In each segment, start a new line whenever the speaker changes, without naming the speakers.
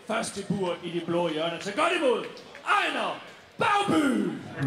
Først til bur i de blå hjørner. Så godt imod Ejner Bergby!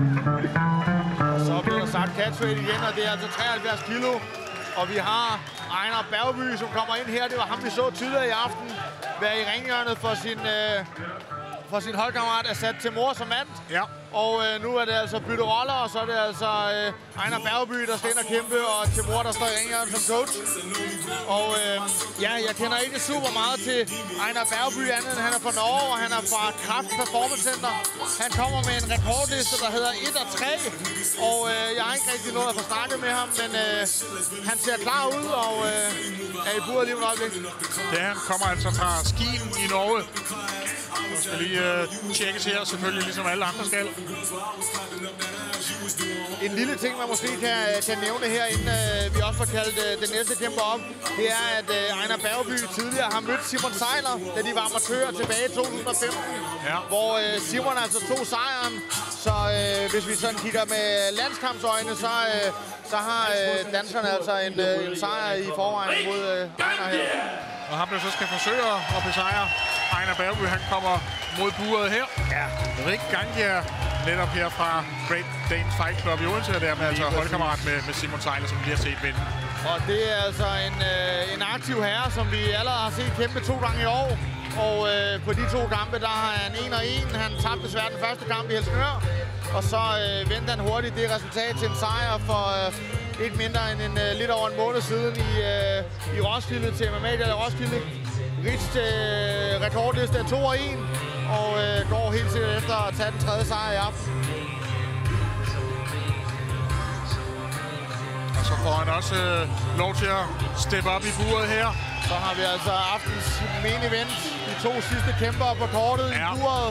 Så bliver der sagt catchweight igen, og det er altså 73 kilo. Og vi har Ejner Bergby, som kommer ind her. Det var ham, vi så tidligere i aften være i ringhjørnet for sin holdkammerat Asad Temur som mand.
Ja.
Og nu er det altså bytte roller, og så er det altså Ejner Bergby, der skal ind og kæmpe, og Temur, der står i ringhjørnet som coach. Og ja, jeg kender ikke super meget til Ejner Bergby, andet end han er fra Norge, og han er fra Kraft Performance Center. Han kommer med en rekordliste, der hedder 1 og 3, og jeg har ikke rigtig noget at få snakket med ham, men han ser klar ud, og er i buret lige om et øjeblik.
Ja, han kommer altså fra Skien i Norge. Nu skal lige tjekkes her, selvfølgelig, ligesom alle andre skal.
En lille ting, man måske kan nævne her, inden vi også får kaldt den næste kæmper op, det er, at Ejner Bergby tidligere har mødt Simon Seiler, da de var amatører tilbage i 2015, ja. Hvor Simon altså tog sejren. Så hvis vi sådan kigger med landskampsøjne, så har danskerne altså en sejr i forvejen mod Ejner her.
Og ham, der så skal forsøge at besejre Ejner Bergby, han kommer mod buret her. Ja. Rik Gangia, netop her fra Great Dane Fight Club i Odense, og dermed altså holdkammerat med Simon Seiler, som vi har set vinde.
Og det er altså en aktiv herre, som vi allerede har set kæmpe 2 gange i år. Og på de 2 kampe, der har han 1-1. Han tabte desværre den første kamp i Helsingør. Og så vendte han hurtigt det resultat til en sejr for ikke mindre end lidt over en måned siden i Roskilde til MMA-media i Roskilde. Rich til rekordliste af 2-1, og går helt sikkert efter at tage den 3. sejr i aften.
Og så får han også lov til at steppe op i buret her.
Så har vi altså aftens main event. De 2 sidste kæmper på kortet i buret.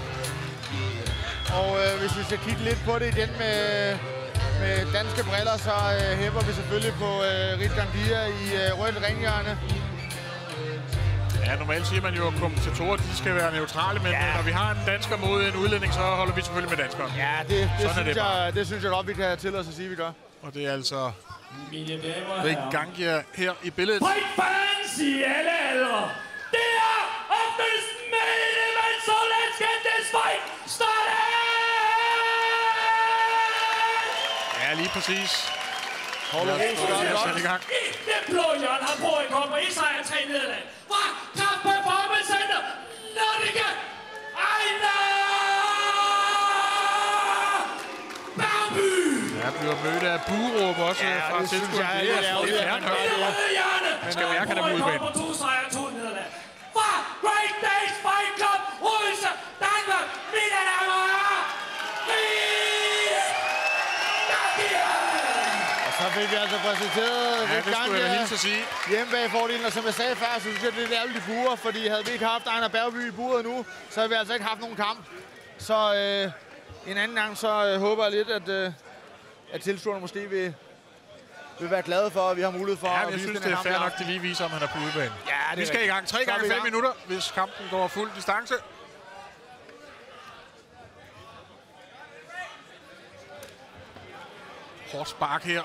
Og hvis vi skal kigge lidt på det igen med danske briller, så hæpper vi selvfølgelig på Rik Gangia i rødt ringhjørne.
Ja, normalt siger man jo, at kommentatorer de skal være neutrale, men når vi har en dansker mod en udlænding, så holder vi selvfølgelig med danskere.
Ja, det synes jeg godt, vi kan have til os at sige, vi gør.
Og det er altså Rik Gangia her i billedet.
Fight fans i alle aldre. Det er aftens main event, så let's get this fight started!
Ja, lige præcis.
Hold da
i gang.
I det blå hjørne har Pro rekord på 1 sejr og 3 nederlag. Fra Kraft Performance Center, Nordica, Ejner Bergby!
Ja, bliver mødt af buråb også fra tilskuerne. Det er færdigt nok. Man skal mærke, at der er udbanen.
På 2 sejre og 2 nederlag. Fra Great Danes Fight Club, Odense, Danmark, mine damer og herrer,
så fik vi altså præsenteret
det skulle jeg hilse at sige.
Hjemmebagefordelen, og som jeg sagde før, så synes jeg, det er lidt ærgerligt i burer, fordi havde vi ikke haft Ejner Bergby i buret nu, så havde vi altså ikke haft nogen kamp. Så en anden gang, så håber jeg lidt, at tilskuerne måske vil være glade for, at vi har mulighed for at vise den her kamp.
Jeg synes, det er fair nok, de lige viser, om han er på udebane.
Ja,
vi skal i gang. 3 gange 5 minutter, hvis kampen går fuld distance. Hårdt spark her.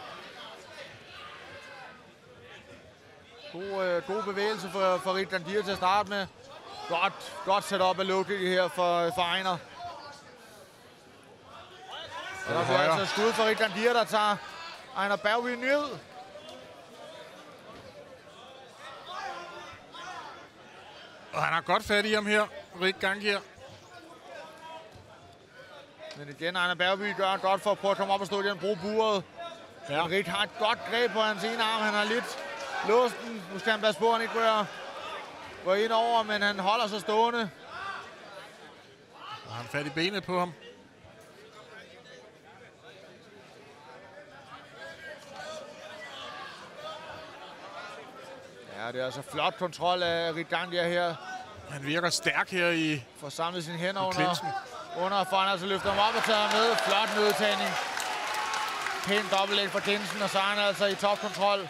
God bevægelse for Rik Gangia til at starte med. Godt setup af low-kick her for Ejner. Og der bliver altså skud for Rik Gangia, der tager Ejner Bergby ned.
Og han har godt fat i ham her, Rik Gangia.
Men igen, Ejner Bergby gør godt for at prøve at komme op og stå igen og bruge buret. Ja. Rik har et godt greb på hans ene arm. Han har lidt låst den. Nu skal han passe på, at han ikke går ind over, men han holder sig stående.
Og han fat i benet på ham.
Ja, det er altså flot kontrol af Rik Gangia her.
Han virker stærk her i
får samlet sine hænder under for han altså løfter ham op og tager ham med. Flot nedtagning. Pæn dobbeltlæg for Dinsen, og så er han altså i topkontrol.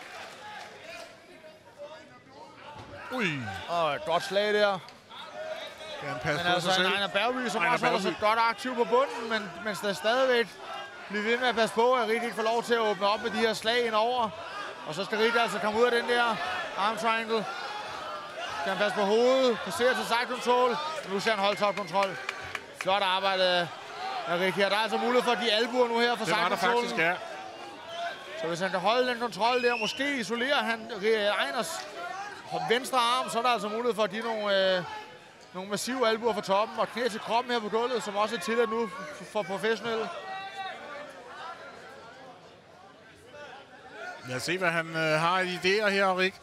Ui.
Og et godt slag der.
Kan han passe
men
på
altså
sig selv?
Ejner Bergby, som også holder sig godt aktiv på bunden, men der stadigvæk bliver ved med at passe på, at Rik ikke får lov til at åbne op med de her slag ind over. Og så skal Rik altså komme ud af den der arm triangle. Skal han passe på hovedet, passerer til side control, og nu ser han holde top kontrol. Flot arbejde af Rik her. Der er altså mulighed for de albuer nu her for side control.
Det var der faktisk, ja.
Så hvis han kan holde den kontrol der, måske isolerer han Einars venstre arm, så er der altså mulighed for at give nogle massive albuer fra toppen og knæ til kroppen her på gulvet, som også er tilladt nu for professionelle.
Lad os se, hvad han har i idéer her, Rik.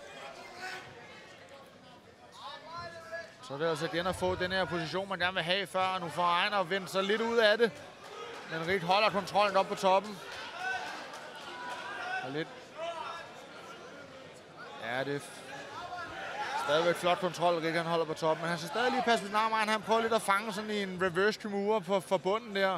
Så det er altså igen at få den her position, man gerne vil have før. Nu får Einar vendt sig lidt ud af det. Men Rik holder kontrollen op på toppen. Og lidt. Ja, det er stadigvæk flot kontrol, Rik han holder på toppen. Men han skal stadig lige passe på sin arm. Han prøver lidt at fange sådan i en reverse Kimura på bunden der.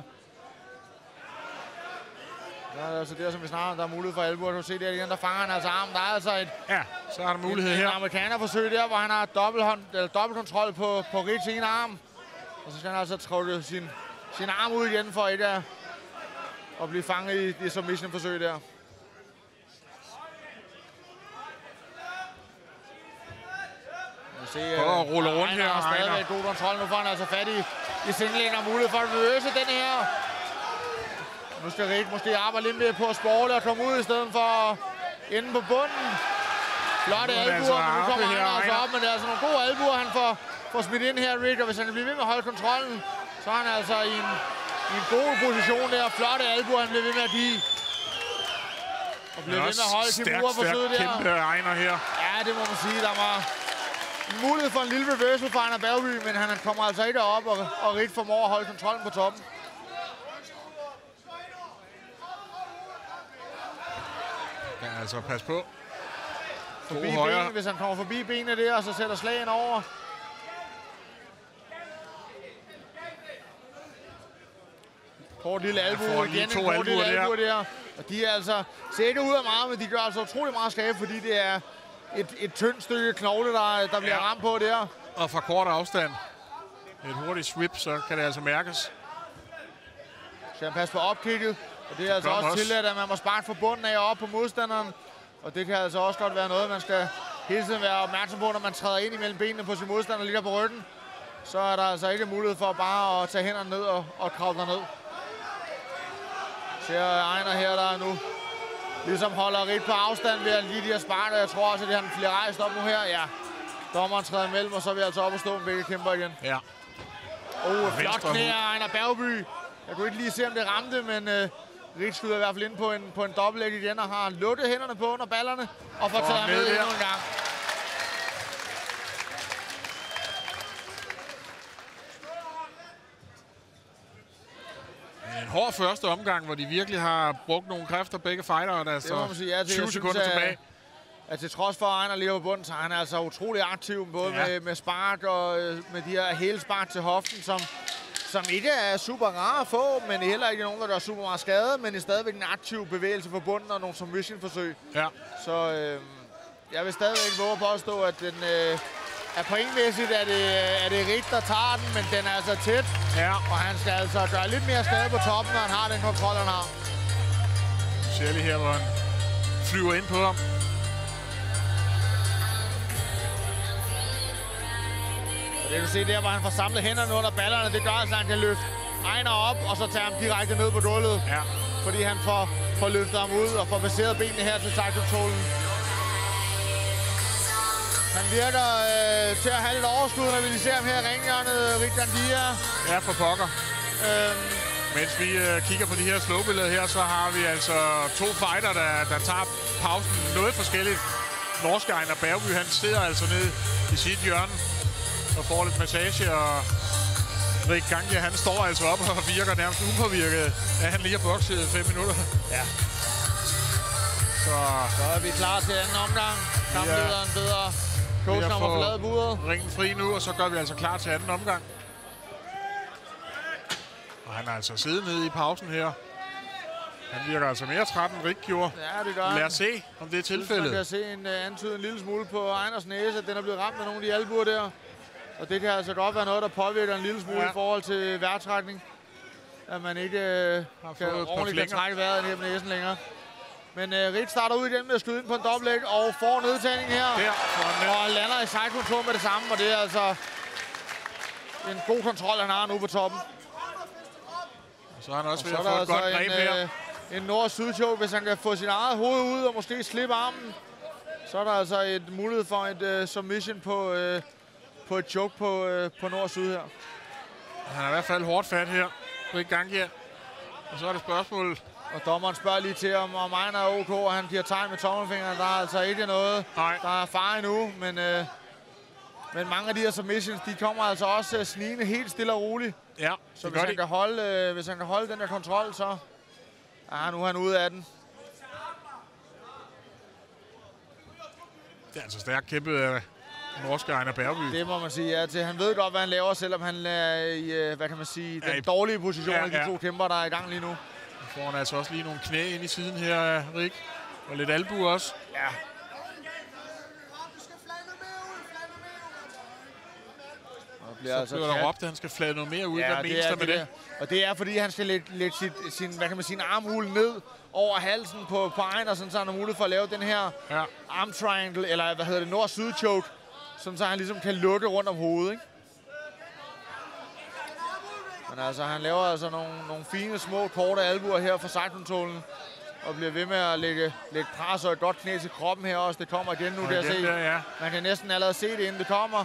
Så er det altså der, som vi snakker om, der er mulighed for albuer. Du kan se der igen, der fanger han altså armen. Der er altså et...
Ja, så er der mulighed her.
En amerikanerforsøg der, hvor han har dobbeltkontrol på Riks ene arm. Og så skal han altså trække sin arm ud igen for ikke at blive fanget i det submission-forsøg der.
Prøver at rulle rundt her.
Einar har stadigvæk god kontrol. Nu får han altså fat i singlen og mulighed for at reverse den her. Nu skal Rik måske arbejde lidt mere på at sporle og komme ud i stedet for inde på bunden. Flotte albuer, men nu kommer han altså op, men det er altså nogle gode albuer, han får smidt ind her, Rik. Og hvis han bliver ved med at holde kontrollen, så er han altså i en god position der. Flotte albuer, han bliver ved med at give. Og bliver ved med at holde Kimura-forsøget der.
Kæmpe Einar her.
Ja, det må man sige. Der var mulighed for en lille reversal for Einar Bergby, men han kommer altså ikke op, og Rik formår at holde kontrollen på toppen.
Ja, altså pas på.
Forbi benet, hvis han kommer forbi benet der, så sætter slagen over. Kort lille albu igen, en kort lille albu der. Og de er altså, ser ikke ud af meget, men de gør altså utrolig meget skade, fordi det er et tyndt stykke knogle, der bliver ramt på der.
Og fra kort afstand. Et hurtigt sweep, så kan det altså mærkes.
Så han passer på opkigget. Og det er altså også tilladt, at man må sparke fra bunden af og op på modstanderen. Og det kan altså også godt være noget, man skal hele tiden være opmærksom på, når man træder ind imellem benene på sin modstander lige der på ryggen. Så er der altså ikke mulighed for bare at tage hænderne ned og kravle derned. Ser Einar her, der nu ligesom holder Rik på afstand ved at lige de her sparker. Jeg tror også, at han bliver rejst op nu her. Ja, dommeren træder imellem, og så er vi altså op og stå med begge kæmper igen.
Ja.
Flot knæ af Einar Bergby. Jeg kunne ikke lige se, om det ramte, men Rik skyder i hvert fald ind på en dobbeltlæg igen, og har lukket hænderne på under ballerne, og får taget med endnu en gang.
En hård første omgang, hvor de virkelig har brugt nogle kræfter, begge fightere, der er så 20 sekunder tilbage.
At til trods for, at Einar ligger på bunden, så han er altså utrolig aktiv, både med spark og med de her hælspark til hoften, som ikke er super rare at få, men heller ikke nogen, der gør super meget skade, men det er stadigvæk en aktiv bevægelse for bunden og nogle submission-forsøg.
Ja.
Så jeg vil stadigvæk våge på at stå, at den er pointmæssigt, at det er Rik, der tager den, men den er altså tæt.
Ja.
Og han skal altså gøre lidt mere skade på toppen, når han har den kontrol, han har.
Særligt her, hvor han flyver ind på ham.
Og det kan du se der, hvor han får samlet hænderne under ballerne. Det gør altså, at han kan løfte Einar op, og så tager ham direkte ned på gulvet.
Ja.
Fordi han får løftet ham ud og får baseret benene her til side-kontrollen. Han virker til at have lidt overskud, når vi lige ser ham her i ringhjørnet, Rik Gandia.
Ja, for pokker. Mens vi kigger på de her slowbilleder her, så har vi altså to fighter, der tager pausen noget forskelligt. Norske Einar Bergby, han sidder altså ned i sit hjørne og får lidt massage, og Rik Gandia, han står altså op og virker nærmest upåvirket, at han lige har bokset 5 minutter.
Ja. Så er vi klar til anden omgang. Kamplederen bedre. Coachen om at forlade buret.
Ringen fri nu, og så gør vi altså klar til anden omgang. Og han er altså siddet nede i pausen her. Han virker altså mere træt, end Rik gjorde.
Ja, det gør han.
Lad os se, om det er tilfældet.
Man kan se antyde en lille smule på Einars næse, at den er blevet ramt af nogle af de albuer der. Og det kan altså godt være noget, der påvirker en lille smule i forhold til vejrtrækning. At man ikke kan ordentligt trække vejret ned på næsen længere. Men Ritt starter ud igen med at skyde ind på en dobbeltlæg og får nedtagning her. Og lander i side control med det samme, og det er altså en god kontrol, han har nu på toppen.
Og så har han også ved at få et godt greb her.
En nord-syd-choke, hvis han kan få sit eget hoved ud og måske slippe armen. Så er der altså et mulighed for et submission på et choke på nord-syd her.
Han er i hvert fald hårdt fat her. Rick Gangia. Og så er det spørgsmålet.
Og dommeren spørger lige til, om Ejner er ok, og han giver tegn med tommelfingeren. Der er altså ikke noget, der er far endnu, men mange af de her submissions, de kommer altså også snigende helt stille og roligt.
Ja,
så hvis han kan holde den der kontrol, så nu er han ude af den.
Det er altså stærkt kæmpet af norske Einar Bergby.
Det må man sige ja til. Han ved godt, hvad han laver, selvom han er i, hvad kan man sige, den dårlige position af de to kæmper, der er i gang lige nu.
Nu får han altså også lige nogle knæ ind i siden her, Rick. Og lidt albu også.
Ja.
Så bliver der råbt, at han skal flade noget mere ud. Hvad menes der med det?
Og det er, fordi han skal lægge sin armhule ned over halsen på Einar, så han har mulighed for at lave den her arm triangle, eller nord-syd choke, så han ligesom kan lukke rundt om hovedet, ikke? Men altså, han laver altså nogle fine, små, korte albuer her fra side-kontrollen, og bliver ved med at lægge pres og et godt knæ til kroppen her også. Det kommer igen nu, der se. Man kan næsten allerede se det, inden det kommer.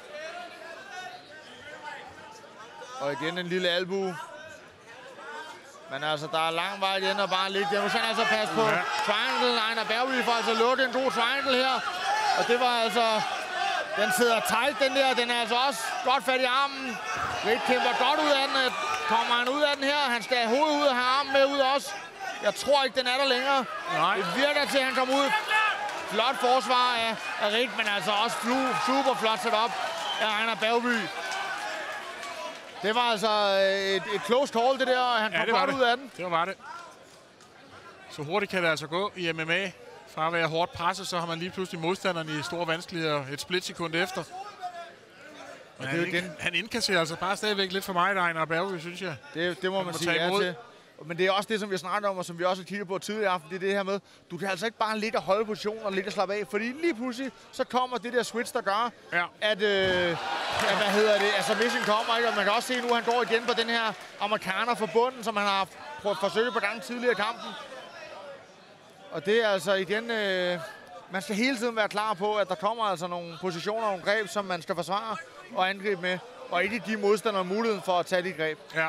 Og igen en lille albu. Men altså, der er lang vej igen og bare ligge der. Nu skal han altså passe på triangle. Einar Bergby får altså lukke en god triangle her. Og det var altså... Den sidder tight, den der. Den er altså også godt fat i armen. Ritt kæmper godt ud af den. Kommer han ud af den her? Han skal have hovedet ud og have armen med ud også. Jeg tror ikke, den er der længere.
Nej.
Det virker til, at han kommer ud. Flot forsvar af Ritt, men altså også super flot sat op af Einar Bergby. Det var altså et close call, det der, og han kom godt ud af den.
Det var det. Så hurtigt kan det altså gå i MMA. Fra at være hårdt presset, så har man lige pludselig modstanderen i store vanskeligheder et splitsekund efter. Men han indkasserer altså bare stadigvæk lidt for meget, Einar Bergby, synes jeg.
Det må man sige ja til. Men det er også det, som vi har snakket om, og som vi også har kigget på tidligere i aften. Det er det her med, du kan altså ikke bare ligge og holde positionen og ligge og slappe af. Fordi lige pludselig, så kommer det der switch, der gør, at submission kommer, ikke? Og man kan også se nu, at han går igen på den her amerikaner fra bunden, som han har forsøgt på gang tidligere i kampen. Og det er altså igen, man skal hele tiden være klar på, at der kommer altså nogle positioner og nogle greb, som man skal forsvare og angribe med. Og ikke give modstandere muligheden for at tage de greb.
Ja.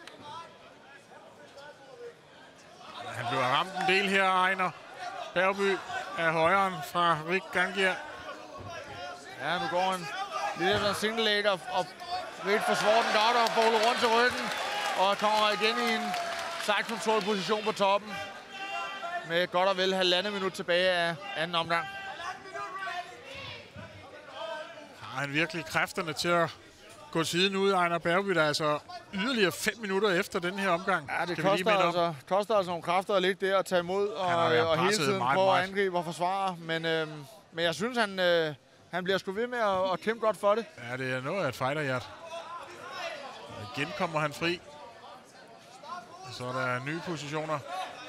Han bliver ramt en del her, Einar Bergby, af højren fra Rick Gangia.
Ja, nu går han lidt efter en single leg, og Ritt forsvarer den godt og bowler rundt til ryggen. Og kommer igen i en side control position på toppen. Med godt og vel 1,5 minut tilbage af anden omgang.
Har han virkelig kræfterne til at gå siden ud, Einar Bergby, der er altså yderligere 5 minutter efter den her omgang?
Ja, det koster altså nogle kræfter at ligge der og tage imod og hele tiden prøve at angribe og forsvare. Men jeg synes, han bliver sgu ved med at kæmpe godt for det.
Ja, det er noget af et fighterhjert. Igen kommer han fri. Så er der nye positioner.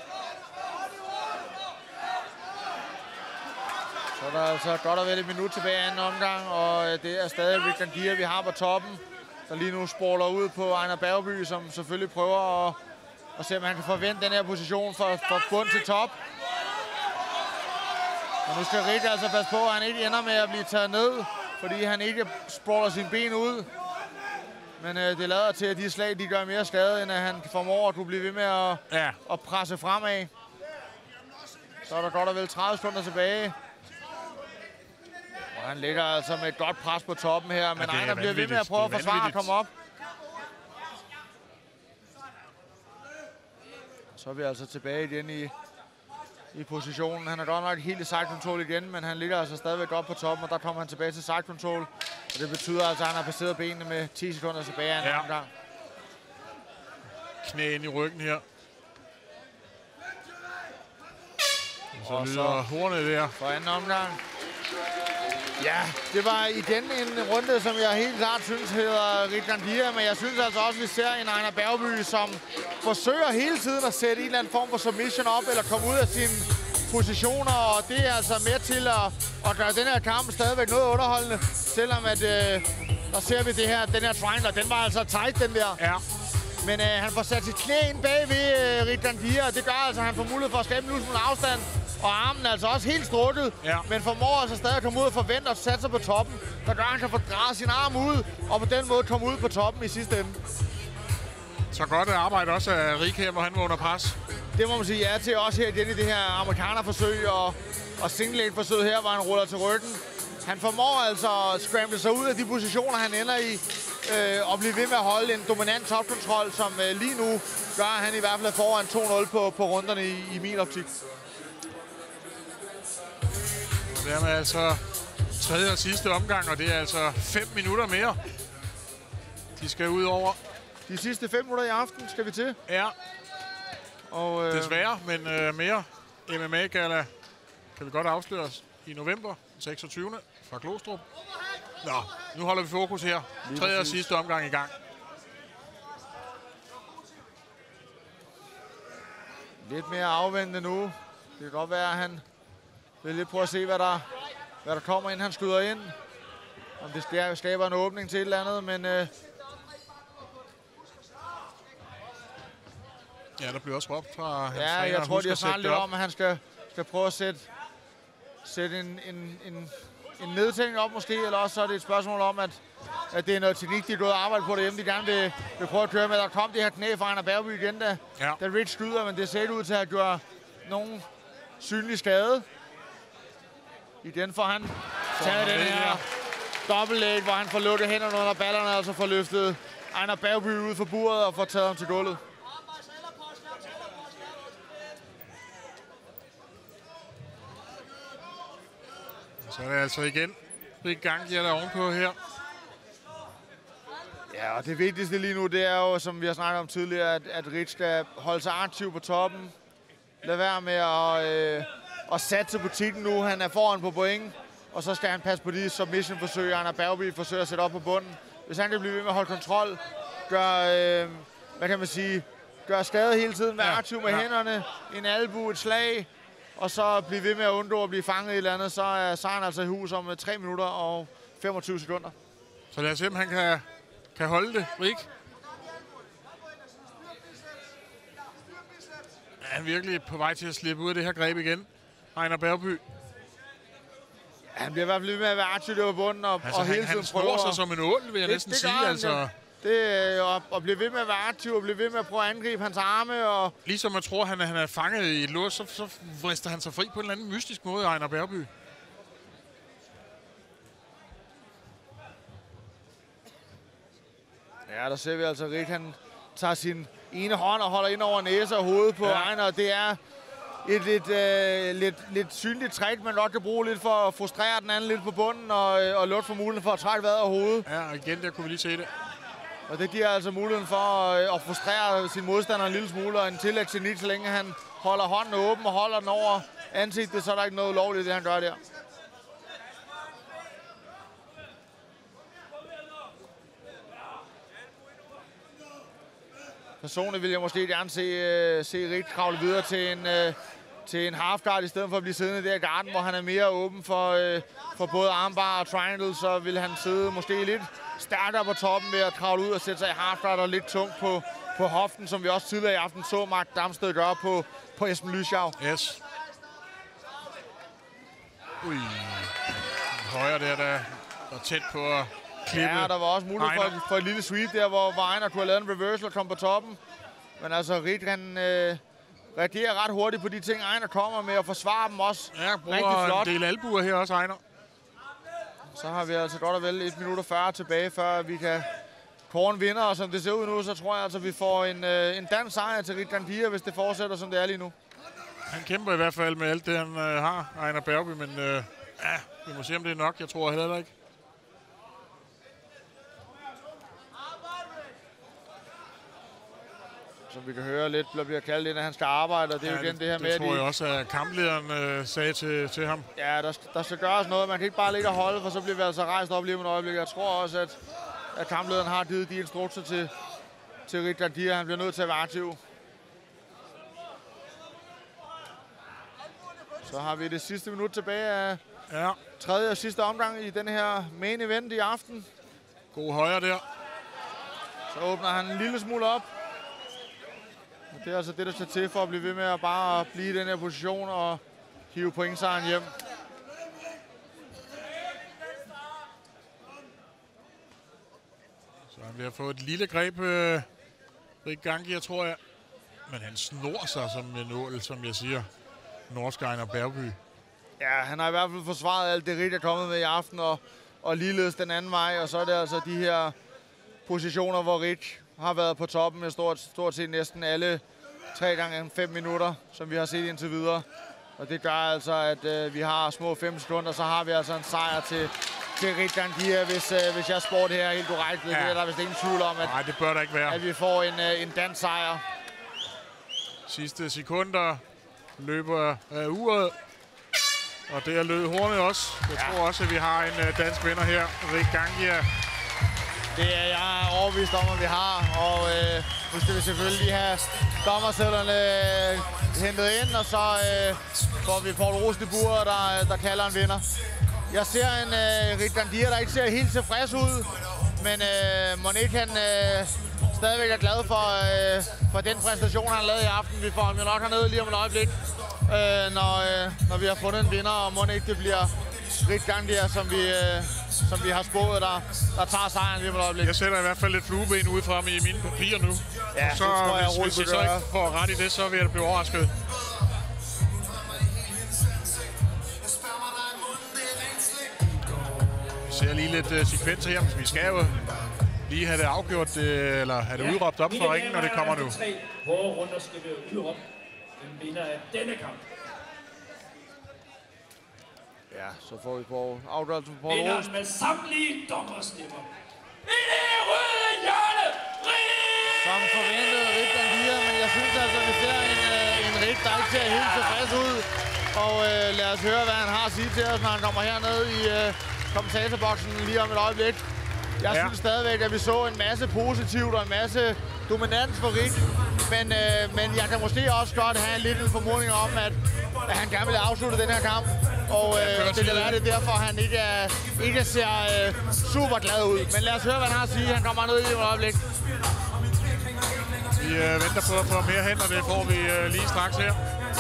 Så er der altså godt og vel 1 minut tilbage af anden omgang, og det er stadig Rick Gangia, vi har på toppen, der lige nu spurter ud på Einar Bergby, som selvfølgelig prøver at se, om han kan forvente den her position fra bund til top. Og nu skal Rick altså passe på, at han ikke ender med at blive taget ned, fordi han ikke spurter sine ben ud. Men det lader til, at de slag de gør mere skade, end at han formår at kunne blive ved med at presse fremad. Så er der godt og vel 30 sekunder tilbage. Og han ligger altså med et godt pres på toppen her, men Einar bliver ved med at prøve at forsvare og komme op. Så er vi altså tilbage igen i positionen. Han er godt nok helt i side control igen, men han ligger altså stadigvæk op på toppen, og der kommer han tilbage til side control. Og det betyder altså, at han har passeret benene med 10 sekunder tilbage af anden omgang.
Knæ ind i ryggen her. Så lyder hornet der.
For anden omgang. Ja, det var igen en runde, som jeg helt klart synes hedder Rick Gangia, men jeg synes altså også, at vi ser en Einar Bergby, som forsøger hele tiden at sætte en eller anden form for submission op, eller komme ud af sin positioner, og det er altså med til at gøre den her kamp stadigvæk noget underholdende. Selvom at, der ser vi den her triangle, den var altså tight, den der.
Ja.
Men han får sat sit knæ ind bag ved Rick Dandier, og det gør altså, at han får mulighed for at skabe en lille smule afstand. Og armen er altså også helt strukket, men formår altså stadig at komme ud og forvente og sætte sig på toppen. Der gør, at han kan få drejet sin arm ud, og på den måde komme ud på toppen i sidste ende.
Så godt arbejde også af Rick her, hvor han var under pres.
Det må man sige ja til også her igen i det her amerikanerforsøg og single-leg-forsøg her, hvor han ruller til ryggen. Han formår altså at scramble sig ud af de positioner, han ender i, og blive ved med at holde en dominant topkontrol, som lige nu gør, at han i hvert fald er foran 2-0 på runderne i min optik.
Dermed altså tredje og sidste omgang, og det er altså 5 minutter mere. De skal ud over.
De sidste 5 minutter i aften skal vi til.
Ja.
Og,
desværre, men mere MMA-gala kan vi godt afsløres i november 26. fra Glostrup. Nå, nu holder vi fokus her. Tredje og sidste omgang i gang.
Lidt mere afventende nu. Det kan godt være, at han vil lidt prøve at se, hvad der kommer, inden han skyder ind. Om det skaber en åbning til et eller andet, men...
Ja, der bliver også råbt fra hans
ja,
træner.
Jeg tror, de har snart lidt om, at han skal prøve at sætte en nedtænkning op måske, eller også så er det et spørgsmål om, at det er noget teknik, de er gået og arbejde på derhjemme, de gerne vil prøve at køre med. Der kom det her knæ fra Einar Bergby igen, da Rich skyder, men det ser ud til at gøre nogen synlig skade. Igen får han taget den her dobbeltlæg, hvor han får lukket hænderne under ballerne, altså får løftet Einar Bergby ud for buret og får taget ham til gulvet.
Så er det altså igen Rick Dandier, der er ovenpå her.
Ja, og det vigtigste lige nu, det er jo, som vi har snakket om tidligere, at Rick skal holde sig aktiv på toppen. Lad være med at satse på titlen nu. Han er foran på point, og så skal han passe på de submission-forsøg, Einar Bergby forsøger at sætte op på bunden. Hvis han kan blive ved med at holde kontrol, gør skade hele tiden, være aktiv med hænderne, en albu, et slag, og så blive ved med at undgå at blive fanget i et eller andet, så er sejren altså i hus om 3 minutter og 25 sekunder.
Så lad os se, om han kan holde det, Rick. Er han virkelig på vej til at slippe ud af det her greb igen? Einar Bergby.
Han bliver i hvert fald ved med at være aktiv over bunden og hele tiden
han snor sig som en ål, vil jeg næsten sige. Altså.
Og blive ved med at være aktiv og blive ved med at prøve at angribe hans arme. Og
ligesom man tror, han er fanget i et lås, så vrister han sig fri på en eller anden mystisk måde, Einar Bergby.
Ja, der ser vi altså, Rick, han tager sin ene hånd og holder ind over næse og hoved på Einar. Det er et lidt synligt træk, man nok kan bruge lidt for at frustrere den anden lidt på bunden og lukke for muligheden for at trække vejret af hovedet.
Ja, og igen, der kunne vi lige se det.
Og det giver altså muligheden for at frustrere sin modstander en lille smule, og en tillæg til Nick, så længe han holder hånden åben og holder den over ansigtet, så er der ikke noget ulovligt, det han gør der. Personligt vil jeg måske gerne se Rick kravle videre til en halfguard, i stedet for at blive siddende der i garden, hvor han er mere åben for både armbar og triangle, så vil han sidde måske lidt stærkere på toppen ved at kravle ud og sætte sig i halfguard og lidt tungt på hoften, som vi også tidligere i aften så Mark Damsted gøre på Esben Lyschau.
Yes. Ui. Højre der var tæt på at klippe.
Ja, der var også mulighed for et lille sweep der, hvor Einar kunne have lavet en reversal og komme på toppen. Men altså, Rick, han reagerer ret hurtigt på de ting, Einar kommer med, og forsvarer dem også rigtig flot.
En del albuer her også, Einar.
Så har vi altså godt og vel 1 minut og 40 tilbage, før vi kan kåre en vinder. Og som det ser ud nu, så tror jeg altså, vi får en dansk sejr til Rick Dandier, hvis det fortsætter, som det er lige nu.
Han kæmper i hvert fald med alt det, han har, Einar Bergby, men vi må se, om det er nok. Jeg tror heller ikke.
Som vi kan høre lidt, bliver kaldt ind, at han skal arbejde, og det er jo igen det her med,
det tror jeg også, at kamplederen sagde til ham.
Ja, der skal gøres noget. Man kan ikke bare ligge og holde, for så bliver vi altså rejst op lige om et øjeblik. Jeg tror også, at kamplederen har givet de instrukser til Rick Dandier. Han bliver nødt til at være aktiv. Så har vi det sidste minut tilbage af
Ja.
tredje og sidste omgang i den her main event i aften.
God højre der.
Så åbner han en lille smule op. Og det er altså det, der skal til for at blive ved med at bare blive i den her position og hive pointsejren hjem.
Så han bliver fået et lille greb, Rick Gangia, tror jeg. Men han snor sig som en nål, som jeg siger. Norsk Einar Bergby.
Ja, han har i hvert fald forsvaret alt det, Rick er kommet med i aften, og ligeledes den anden vej. Og så er det altså de her positioner, hvor Rick har været på toppen med stort set næsten alle 3 gange 5 minutter, som vi har set indtil videre. Og det gør altså, at vi har små 5 sekunder, så har vi altså en sejr til Rick Gangia, hvis jeg spår det her helt korrekt. Ja. Det er der vist ingen tvivl om,
Nej, det bør der ikke være.
At vi får en dansk sejr.
Sidste sekunder løber af uret. Og der lød hornet også. Jeg tror også, at vi har en dansk vinder her, Rick Gangia.
Det er jeg overbevist om, at vi har. Og nu skal vi selvfølgelig lige have dommersedlerne hentet ind, og så får vi Paul Rosen i buret, der kalder en vinder. Jeg ser en Rick Gangia, der ikke ser helt tilfreds ud, men Monique han stadigvæk er glad for den præstation, han lavede i aften. Vi får ham jo nok hernede lige om et øjeblik, når vi har fundet en vinder, og Monique det bliver Rick Gangia, som vi har spået, der tager sejren lige om et øjeblik.
Jeg sætter i hvert fald et flueben ude frem i mine papirer nu.
Ja,
og så,
det tror jeg,
hvis jeg så ikke får ret i det, så vil jeg blive overrasket. Vi ser lige lidt sekvenser her, men vi skal jo lige have det afgjort, eller have det udråbt op for ringen, når det kommer nu.
3 hårde runder skal vi udråbe den vinder af denne kamp.
Ja, så får vi på afgørelsen på Paul
Vinderen
Rosen.
med samtlige dommerstemmer. I det røde hjørne, Rick!
Som forventet Rick Gangia, men jeg synes altså, at vi ser en Rick, der ikke ser helt tilfreds ud. Og lad os høre, hvad han har at sige til os, når han kommer herned i kommentatorboksen lige om et øjeblik. Jeg synes stadigvæk, at vi så en masse positivt og en masse dominans for Rick. Men jeg kan måske også godt have lidt en formodning om, at han gerne vil afslutte den her kamp. Og det kan være, det derfor, han ikke ser super glad ud. Men lad os høre, hvad han har at sige. Han kommer ned i et øjeblik.
Vi venter på at få mere hen, og det får vi lige straks her.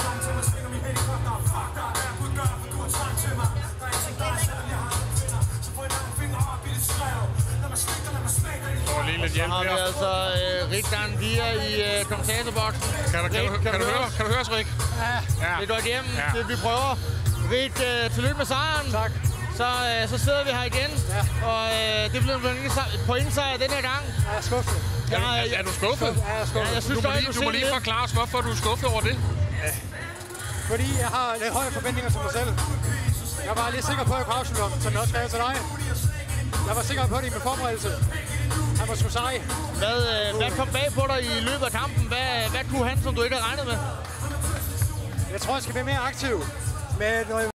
Så har vi altså Rick Gangia i kommentatorboksen.
Kan du høre os, Rick?
Ja. Det går igennem. Ja. Det vi prøver. Rick, tillykke med sejren.
Tak.
Så sidder vi her igen. Ja. Og det bliver en pointsejr den her gang.
Jeg er skuffet.
Er du skuffet?
Ja, jeg er skuffet.
Ja, jeg synes,
du må lige forklare os, hvorfor du er skuffet over det.
Ja. Fordi jeg har lidt høje forventninger til mig selv. Jeg var lige sikker på, at jeg kunne afslutte ham, som jeg også skrev til dig. Jeg var sikker på det i min forberedelse. Han var sgu sej.
Hvad kom bag på dig i løbet af kampen? Hvad kunne han, som du ikke havde regnet med?
Jeg tror, jeg skal være mere aktiv. Men når